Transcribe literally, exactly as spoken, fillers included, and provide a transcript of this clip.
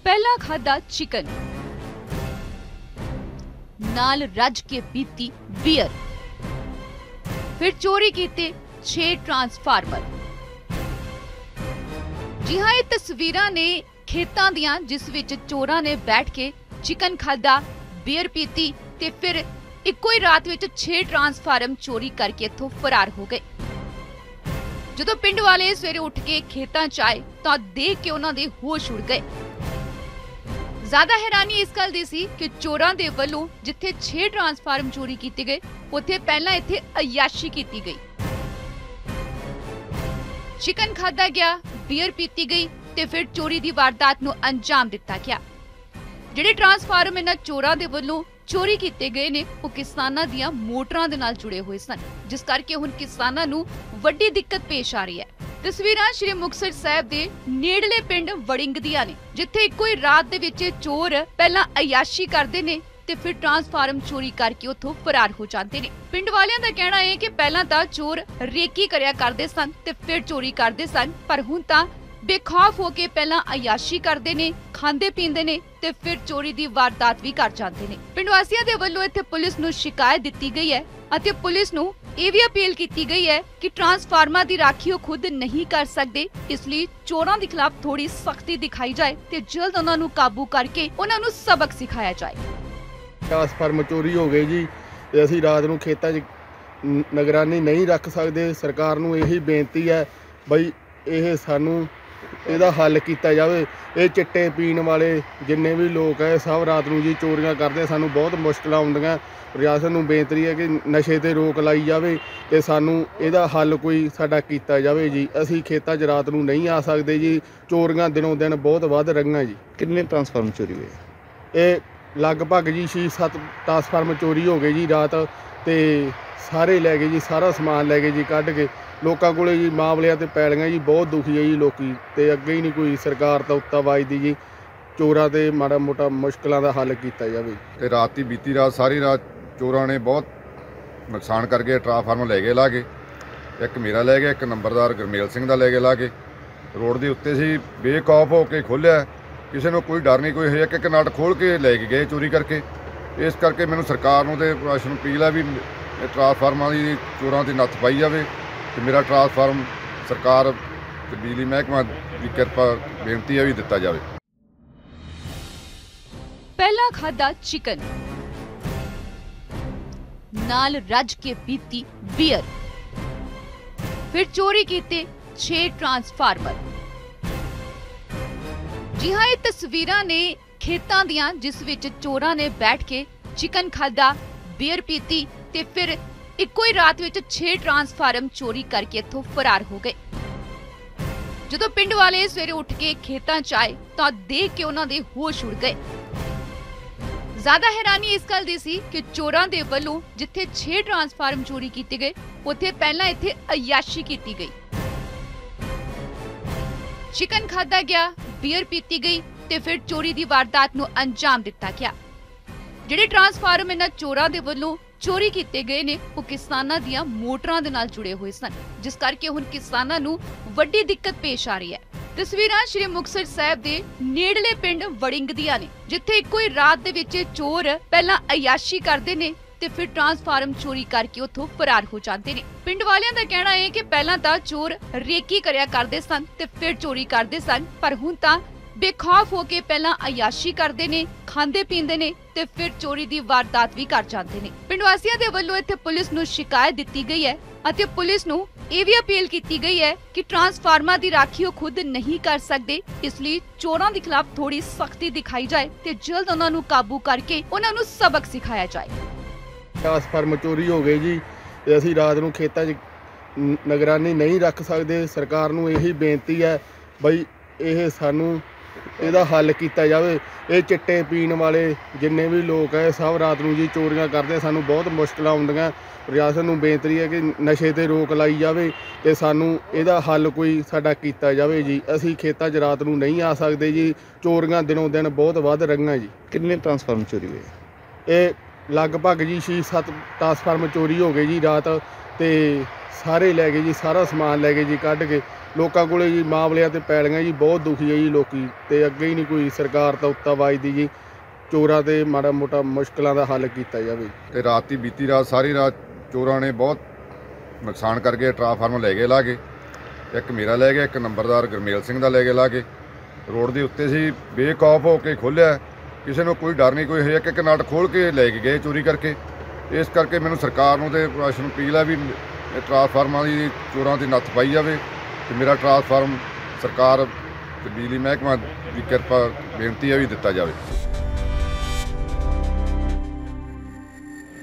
पहला खादा चिकन, नाल रज के पीती बीयर, फिर चोरी कीते छे ट्रांसफार्मर। जी हाँ, ये तस्वीरां ने खेतां दियां जिस विच चोरां ने बैठ के चिकन खादा, बीयर पीती ते फिर इक्को ही रात विच छे ट्रांसफार्म चोरी करके इत्थों फरार हो गए। जदों पिंड वाले सवेरे उठ के खेतां च आए तां देख के उन्हां दे होश उड़ गए। ज्यादा हैरानी इस गल दी सी कि चोरां दे वल्लों जिथे छे ट्रांसफार्म चोरी कीते गए उत्थे पहला इत्थे अयाशी कीती गई। चिकन खादा गया, बीयर पीती गई ते फिर चोरी दी वारदात नूं अंजाम दिता गया। ਜਿਹੜੇ ट्रांसफार्म इन्हां चोरां दे वल्लों चोरी कीते गए ने ਉਹ किसानां ਦੀਆਂ ਮੋਟਰਾਂ ਦੇ ਨਾਲ ਜੁੜੇ ਹੋਏ ਸਨ, ਜਿਸ ਕਰਕੇ ਹੁਣ ਕਿਸਾਨਾਂ ਨੂੰ ਵੱਡੀ ਦਿੱਕਤ ਪੇਸ਼ ਆ ਰਹੀ ਹੈ। ਤਸਵੀਰਾਂ ਸ਼੍ਰੀ ਮੁਕਤਸਰ ਸਾਹਿਬ ਦੇ ਨੇੜਲੇ ਪਿੰਡ ਵੜਿੰਗ ਦੀਆਂ ਨੇ, ਜਿੱਥੇ ਇੱਕੋ ਹੀ ਰਾਤ ਦੇ ਵਿੱਚ ਚੋਰ ਪਹਿਲਾਂ ਅਯਾਸ਼ੀ ਕਰਦੇ ਨੇ ਤੇ ਫਿਰ ਟਰਾਂਸਫਾਰਮ ਚੋਰੀ ਕਰਕੇ ਉੱਥੋਂ ਫਰਾਰ ਹੋ ਜਾਂਦੇ ਨੇ। ਪਿੰਡ ਵਾਲਿਆਂ ਦਾ ਕਹਿਣਾ ਹੈ ਕਿ ਪਹਿਲਾਂ ਤਾਂ ਚੋਰ ਰੇਕੀ ਕਰਿਆ ਕਰਦੇ ਸਨ ਤੇ ਫਿਰ ਚੋਰੀ ਕਰਦੇ ਸਨ, ਪਰ ਹੁਣ ਤਾਂ बेखौफ होके पहला अयाशी करते ने, खांदे पींदे ने ते फिर चोरी दी वारदात भी कर जाते ने। पिंड वासियों दे वल्लों इत्थे पुलिस नूं शिकायत दित्ती गई है अते पुलिस नूं ਇਹ ਵੀ अपील की गई है कि ट्रांसफार्मर की राखी खुद नहीं कर सकते, इसलिए चोरों के खिलाफ थोड़ी सख्ती दिखाई जाए ते जल्द उन्होंने काबू करके उन्होंने सबक सिखाया जाए। ट्रांसफार्मर चोरी हो गई जी, असीं रात नूं खेतां 'च निगरानी नहीं रख सकते। सरकार नूं यही बेनती है बई ਇਹ ਸਾਨੂੰ ਇਹਦਾ ਹੱਲ ਕੀਤਾ ਜਾਵੇ। ਇਹ ਚਿੱਟੇ ਪੀਣ ਵਾਲੇ ਜਿੰਨੇ ਵੀ ਲੋਕ ਹੈ ਸਭ ਰਾਤ ਨੂੰ ਜੀ ਚੋਰੀਆਂ ਕਰਦੇ, ਸਾਨੂੰ ਬਹੁਤ ਮੁਸ਼ਕਲਾਂ ਆਉਂਦੀਆਂ। ਪ੍ਰਸ਼ਾਸਨ ਨੂੰ ਬੇਨਤੀ ਹੈ ਕਿ ਨਸ਼ੇ ਤੇ ਰੋਕ ਲਾਈ ਜਾਵੇ ਤੇ ਸਾਨੂੰ ਇਹਦਾ ਹੱਲ ਕੋਈ ਸਾਡਾ ਕੀਤਾ ਜਾਵੇ ਜੀ। ਅਸੀਂ ਖੇਤਾਂ 'ਚ ਰਾਤ ਨੂੰ ਨਹੀਂ ਆ ਸਕਦੇ ਜੀ, ਚੋਰੀਆਂ ਦਿਨੋਂ ਦਿਨ ਬਹੁਤ ਵੱਧ ਰਹੀਆਂ ਜੀ। ਕਿੰਨੇ ਟਰਾਂਸਫਾਰਮ ਚੋਰੀ ਹੋਏ? ਇਹ ਲਗਭਗ ਜੀ ਛੇ ਸੱਤ ਟਰਾਂਸਫਾਰਮ ਚੋਰੀ ਹੋ ਗਏ ਜੀ ਰਾਤ, ਤੇ ਸਾਰੇ ਲੈ ਗਏ ਜੀ, ਸਾਰਾ ਸਮਾਨ ਲੈ ਗਏ ਜੀ ਕੱਢ ਕੇ। ਲੋਕਾਂ ਕੋਲੇ ਜੀ ਮਾਮਲਿਆਂ ਤੇ ਪੈਲੀਆਂ ਜੀ ਬਹੁਤ ਦੁਖੀ ਹੈ ਜੀ ਲੋਕੀ, ਤੇ ਅੱਗੇ ਹੀ ਨਹੀਂ ਕੋਈ ਸਰਕਾਰ ਤਾਂ ਉੱਤਾ ਵੱਜਦੀ ਜੀ। ਚੋਰਾਂ ਤੇ ਮਾੜਾ ਮੋਟਾ ਮੁਸ਼ਕਲਾਂ ਦਾ ਹੱਲ ਕੀਤਾ ਜਾਵੇ। ਤੇ ਰਾਤ ਦੀ ਬੀਤੀ ਰਾਤ ਸਾਰੀ ਰਾਤ ਚੋਰਾਂ ਨੇ ਬਹੁਤ ਨੁਕਸਾਨ ਕਰਕੇ ਟਰਾਂਸਫਾਰਮਰ ਲੈ ਗਏ ਲਾ ਕੇ। ਇੱਕ ਮੇਰਾ ਲੈ ਗਿਆ, ਇੱਕ ਨੰਬਰਦਾਰ ਗੁਰਮੇਲ ਸਿੰਘ ਦਾ ਲੈ ਗਏ ਲਾ ਕੇ। ਰੋਡ ਦੇ ਉੱਤੇ ਸੀ, ਬੇਖੌਫ ਹੋ ਕੇ ਖੋਲ੍ਹਿਆ, ਕਿਸੇ ਨੂੰ ਕੋਈ ਡਰ ਨਹੀਂ, ਕੋਈ ਇੱਕ ਇੱਕ ਨਟ ਖੋਲ੍ਹ ਕੇ ਲੈ ਕੇ ਗਏ ਚੋਰੀ ਕਰਕੇ। ਇਸ ਕਰਕੇ ਮੈਨੂੰ ਸਰਕਾਰ ਨੂੰ ਤੇ ਪ੍ਰਸ਼ਾਸਨ ਨੂੰ ਅਪੀਲ ਹੈ ਵੀ ਟਰਾਂਸਫਾਰਮਰਾਂ ਦੀ ਚੋਰਾਂ ਦੀ ਨੱਥ ਪਾਈ ਜਾਵੇ ਤੇ ਮੇਰਾ ट्रांसफार्म सरकार ਤੇ ਬਿਜਲੀ ਮਹਿਕਮਾ ਦੀ ਕਿਰਪਾ ਬੇਨਤੀ ਹੈ ਵੀ ਦਿੱਤਾ ਜਾਵੇ। पहला खादा चिकन, नाल रज के पीती बीयर, फिर चोरी कीते छे ट्रांसफार्मर। जी हाँ, ये तस्वीरां ने खेतां दियां जिस विच चोरां ने बैठ के चिकन खादा, बीयर पीती ते फिर ਇੱਕੋ ਹੀ ਰਾਤ ਵਿੱਚ छे ट्रांसफार्म चोरी करके इत्थों फरार हो गए। ਜਦੋਂ ਪਿੰਡ ਵਾਲੇ ਸਵੇਰੇ ਉੱਠ ਕੇ ਖੇਤਾਂ 'ਚ ਆਏ ਤਾਂ ਦੇਖ ਕੇ ਉਹਨਾਂ ਦੇ ਹੋਸ਼ ਉੜ ਗਏ। ਜ਼ਿਆਦਾ ਹੈਰਾਨੀ ਇਸ ਗੱਲ ਦੀ ਸੀ ਕਿ ਚੋਰਾਂ ਦੇ ਵੱਲੋਂ ਜਿੱਥੇ छे ट्रांसफार्म ਚੋਰੀ ਕੀਤੇ ਗਏ ਉੱਥੇ ਪਹਿਲਾਂ ਇੱਥੇ ਅਯਾਸ਼ੀ ਕੀਤੀ ਗਈ। चिकन ਖਾਦਾ ਗਿਆ, बीयर ਪੀਤੀ ਗਈ ਤੇ ਫਿਰ ਚੋਰੀ ਦੀ ਵਾਰਦਾਤ ਨੂੰ ਅੰਜਾਮ ਦਿੱਤਾ ਗਿਆ। ਜਿਹੜੇ ट्रांसफार्म ਇਹਨਾਂ ਚੋਰਾਂ ਦੇ ਵੱਲੋਂ चोरी कीते गए ने वो किसानां दियां मोटरां दे नाल जुड़े हुए सन, जिस करके हुण किसानां नूं वड्डी दिक्कत पेश आ रही है। तस्वीरां श्री मुकतसर साहिब दे नेड़ले पिंड वड़िंग दियां ने, जिथे इक्को ही रात दे विच चोर पहलां अयाशी करदे ने ते फिर ट्रांसफार्म चोरी करके उत्थों फरार हो जाते ने। पिंड वालियां दा कहना है कि पहलां तां चोर रेकी करिया करदे सन ते फिर चोरी करदे सन, पर हुण तां बेखौफ होके पहला अयाशी करते ने, खांदे पींदे ने ते फिर चोरी दी वारदात भी कर जाते ने। पिंड वासियों दे वल्लों इत्थे पुलिस नूं शिकायत दित्ती गई है अते पुलिस नूं ਇਹ भी अपील की गई है कि ट्रांसफार्मर की राखी खुद नहीं कर सकते, इसलिए चोरों के खिलाफ थोड़ी सख्ती दिखाई जाए ते जल्द उन्होंने काबू करके उन्होंने सबक सिखाया जाए। ट्रांसफार्मर चोरी हो गई जी, ते असीं रात नूं खेतां 'च निगरानी नहीं रख सकते। सरकार नूं यही बेनती है बई ਇਹ ਸਾਨੂੰ ਇਹਦਾ ਹੱਲ ਕੀਤਾ ਜਾਵੇ। ਇਹ ਚਿੱਟੇ ਪੀਣ ਵਾਲੇ ਜਿੰਨੇ ਵੀ ਲੋਕ ਹੈ ਸਭ ਰਾਤ ਨੂੰ ਜੀ ਚੋਰੀਆਂ ਕਰਦੇ, ਸਾਨੂੰ ਬਹੁਤ ਮੁਸ਼ਕਲਾਂ ਆਉਂਦੀਆਂ। ਪ੍ਰਸ਼ਾਸਨ ਨੂੰ ਬੇਨਤੀ ਹੈ ਕਿ ਨਸ਼ੇ ਤੇ ਰੋਕ ਲਾਈ ਜਾਵੇ ਤੇ ਸਾਨੂੰ ਇਹਦਾ ਹੱਲ ਕੋਈ ਸਾਡਾ ਕੀਤਾ ਜਾਵੇ ਜੀ। ਅਸੀਂ ਖੇਤਾਂ 'ਚ ਰਾਤ ਨੂੰ ਨਹੀਂ ਆ ਸਕਦੇ ਜੀ, ਚੋਰੀਆਂ ਦਿਨੋਂ ਦਿਨ ਬਹੁਤ ਵੱਧ ਰਹੀਆਂ ਜੀ। ਕਿੰਨੇ ਟਰਾਂਸਫਾਰਮ ਚੋਰੀ ਹੋਏ? ਇਹ ਲਗਭਗ ਜੀ ਛੇ ਸੱਤ ਟਰਾਂਸਫਾਰਮ ਚੋਰੀ ਹੋ ਗਏ ਜੀ ਰਾਤ, ਤੇ ਸਾਰੇ ਲੈ ਗਏ ਜੀ, ਸਾਰਾ ਸਮਾਨ ਲੈ ਗਏ ਜੀ ਕੱਢ ਕੇ। ਲੋਕਾਂ ਕੋਲੇ ਜੀ ਮਾਮਲਿਆਂ ਤੇ ਪੈਲੀਆਂ ਜੀ ਬਹੁਤ ਦੁਖੀ ਹੈ ਜੀ ਲੋਕੀ, ਤੇ ਅੱਗੇ ਹੀ ਨਹੀਂ ਕੋਈ ਸਰਕਾਰ ਤਾਂ ਉੱਤਾ ਵੱਜਦੀ ਜੀ। ਚੋਰਾਂ ਤੇ ਮਾੜਾ ਮੋਟਾ ਮੁਸ਼ਕਲਾਂ ਦਾ ਹੱਲ ਕੀਤਾ ਜਾਵੇ। ਤੇ ਰਾਤੀ ਬੀਤੀ ਰਾਤ ਸਾਰੀ ਰਾਤ ਚੋਰਾਂ ਨੇ ਬਹੁਤ ਨੁਕਸਾਨ ਕਰਕੇ ਟਰਾਂਸਫਾਰਮਰ ਲੈ ਗਏ ਲਾ ਕੇ। ਇੱਕ ਮੇਰਾ ਲੈ ਗਿਆ, ਇੱਕ ਨੰਬਰਦਾਰ ਗੁਰਮੇਲ ਸਿੰਘ ਦਾ ਲੈ ਗਏ ਲਾ ਕੇ। ਰੋਡ ਦੇ ਉੱਤੇ ਸੀ, ਬੇਖੌਫ ਹੋ ਕੇ ਖੋਲ੍ਹਿਆ, ਕਿਸੇ ਨੂੰ ਕੋਈ ਡਰ ਨਹੀਂ, ਕੋਈ ਇੱਕ ਇੱਕ ਨਟ ਖੋਲ੍ਹ ਕੇ ਲੈ ਕੇ ਗਏ ਚੋਰੀ ਕਰਕੇ। ਇਸ ਕਰਕੇ ਮੈਨੂੰ ਸਰਕਾਰ ਨੂੰ ਤੇ ਪ੍ਰਸ਼ਾਸਨ ਨੂੰ ਅਪੀਲ ਹੈ ਵੀ ਇਹ ਟਰਾਂਸਫਾਰਮਰਾਂ ਦੀ ਚੋਰਾਂ ਦੀ ਨੱਥ ਪਾਈ ਜਾਵੇ ਤੇ ਮੇਰਾ ਟਰਾਂਸਫਾਰਮ ਸਰਕਾਰ ਤੇ ਬਿਜਲੀ ਮਹਿਕਮਾ ਦੀ ਕਿਰਪਾ ਬੇਨਤੀ ਹੈ ਵੀ ਦਿੱਤਾ ਜਾਵੇ।